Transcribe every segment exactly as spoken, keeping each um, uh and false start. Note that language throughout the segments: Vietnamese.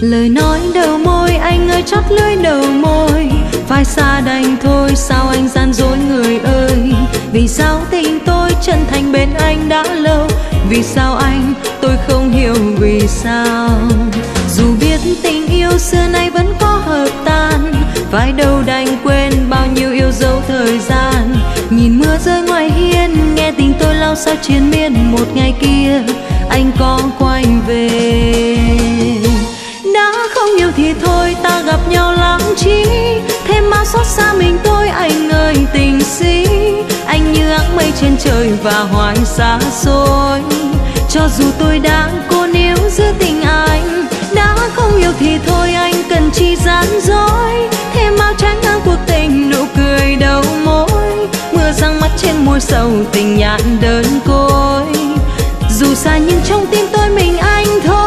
Lời nói đầu môi anh ơi chót lưỡi đầu môi, phải xa đành thôi sao anh gian dối người ơi. Vì sao tình tôi chân thành bên anh đã lâu, vì sao anh tôi không hiểu vì sao. Dù biết tình yêu xưa nay vẫn có hợp tan, phải đâu đành quên bao nhiêu yêu dấu thời gian. Nhìn mưa rơi ngoài hiên, nghe tình tôi lao sao triền miên. Một ngày kia anh có quay về. Đã không yêu thì thôi ta gặp nhau lắm chi, thêm bao xót xa mình tôi anh ơi tình sĩ. Anh như áng mây trên trời và hoài xa xôi, cho dù tôi đã cố níu giữ tình anh. Đã không yêu thì thôi anh cần chi gian dối, thêm bao tránh ngang cuộc tình nụ cười đầu môi. Mưa răng mắt trên môi sầu tình nhạt đơn côi, dù xa nhưng trong tim tôi mình anh thôi.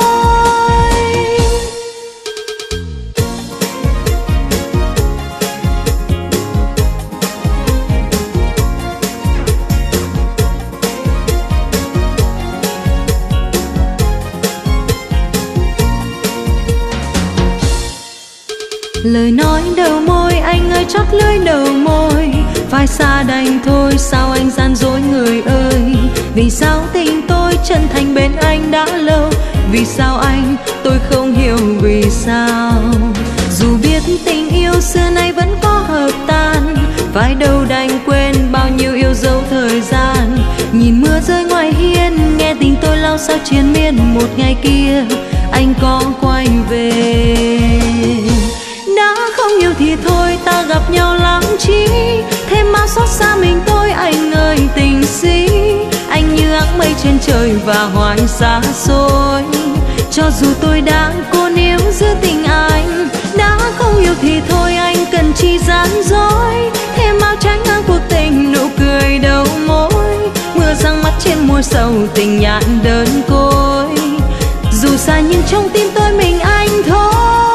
Lời nói đầu môi anh ơi chót lưỡi đầu môi, phải xa đành thôi sao anh gian dối người ơi. Vì sao tình tôi chân thành bên anh đã lâu, vì sao anh tôi không hiểu vì sao. Dù biết tình yêu xưa nay vẫn có hợp tan, phải đâu đành quên bao nhiêu yêu dấu thời gian. Nhìn mưa rơi ngoài hiên, nghe tình tôi lao sao triền miên. Một ngày kia anh có quay về. Đã không yêu thì thôi ta gặp nhau lắm chi, thêm bao xót xa mình tôi anh ơi tình sĩ. Anh như áng mây trên trời và hoài xa xôi, cho dù tôi đã cố níu giữ tình anh. Đã không yêu thì thôi anh cần chi gian dối, thêm bao tránh ngang cuộc tình nụ cười đầu môi. Mưa răng mắt trên môi sầu tình nhạt đơn côi, dù xa nhưng trong tim tôi mình anh thôi.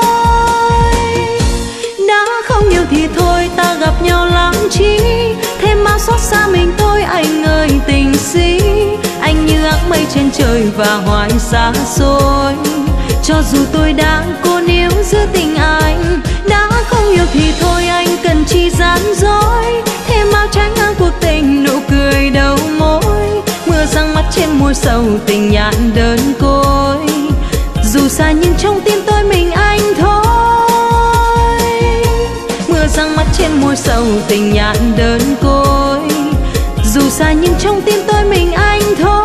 Không yêu thì thôi ta gặp nhau lắm chi, thêm bao xót xa mình tôi anh ơi tình sĩ. Anh như áng mây trên trời và hoài xa xôi, cho dù tôi đã cố níu giữ tình anh. Đã không yêu thì thôi anh cần chi gian dối, thêm bao tránh ngang cuộc tình nụ cười đầu môi. Mưa răng mắt trên môi sầu tình nhạt đơn côi, dù xa nhưng trong tim tôi mình anh thôi. Răng mắt trên môi sầu tình nhạt đơn côi, dù xa nhưng trong tim tôi mình anh thôi.